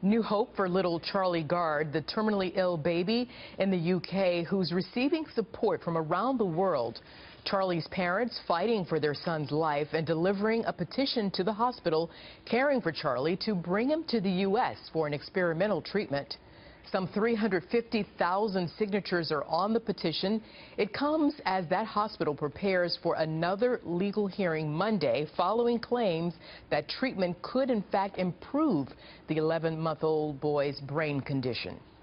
New hope for little Charlie Gard, the terminally ill baby in the UK who's receiving support from around the world. Charlie's parents fighting for their son's life and delivering a petition to the hospital caring for Charlie to bring him to the U.S. for an experimental treatment. Some 350,000 signatures are on the petition. It comes as that hospital prepares for another legal hearing Monday following claims that treatment could in fact improve the 11-month-old boy's brain condition.